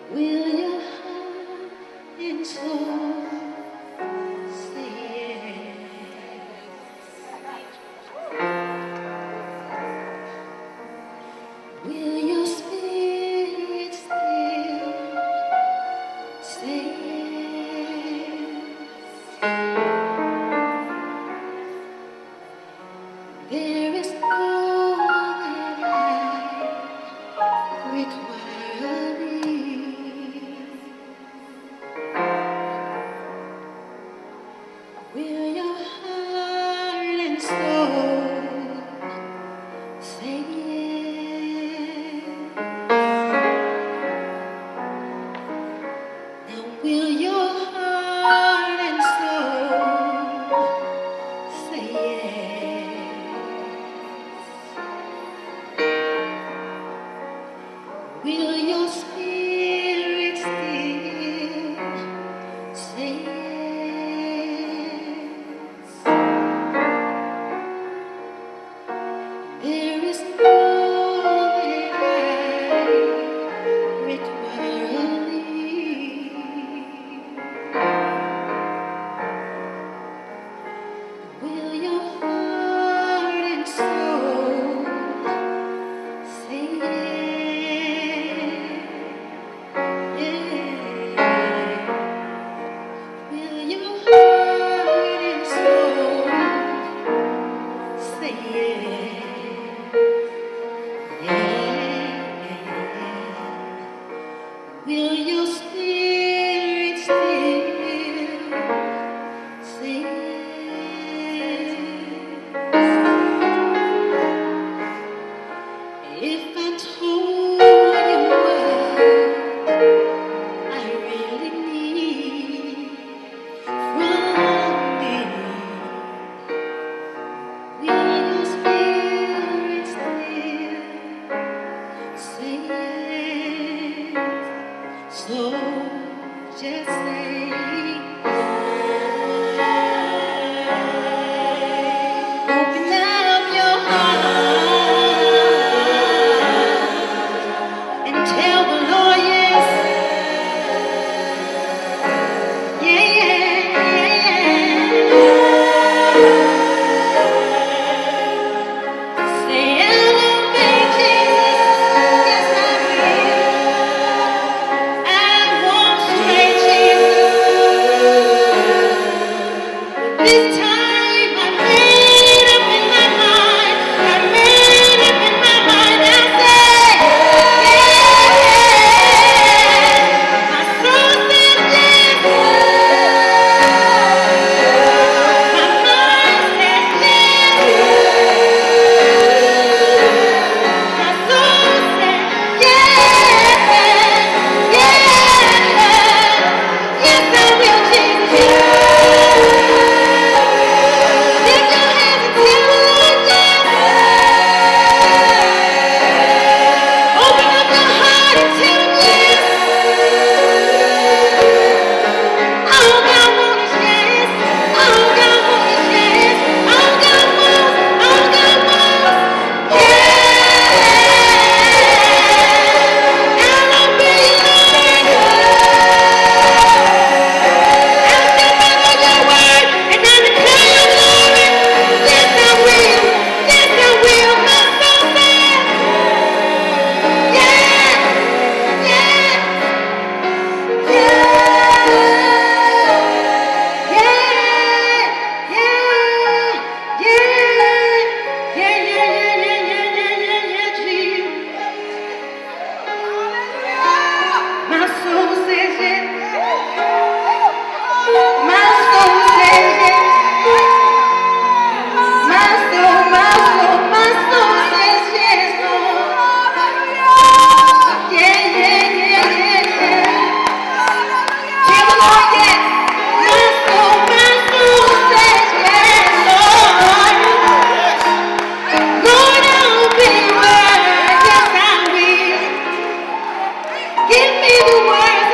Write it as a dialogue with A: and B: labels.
A: Will your heart and soul say yes? Will your spirit still say yes? There is all that I require of thee. Will your heart and soul say yes? Now will your heart and soul say yes? Will your spirit still say yes? There is all that I require of thee. Will your heart and soul say yes? Yeah. Will your heart and soul say yes? Yeah. Will your spirit still say yes? If I told you what I really need from thee, will your spirit still say yes? So just say open up your heart and tell the Lord yes. Yeah, yeah, yeah. Say I'll obey Jesus. Yes, I will. I won't stray, Jesus. This time I made up in my mind. I made up in my mind. I said, yeah. My soul says yes. My mind says yes. My soul says yes. Yes. Yes, I will, Jesus. Lift your hands and tell the Lord yes. Open up your heart and tell him yes. All God wants is yes. All God wants is yes. All God wants, yes. I'll obey you, Lord. I'll stand by your word and I declare your glory. Yes, I will. Yes, I will. My soul says yes. Yes. My soul says yes. My soul says yes. My soul says yes, Lord. Yeah. Tell the Lord yes. My soul says yes, Lord. Lord, I'll be your word. Yes, I will. Give me the words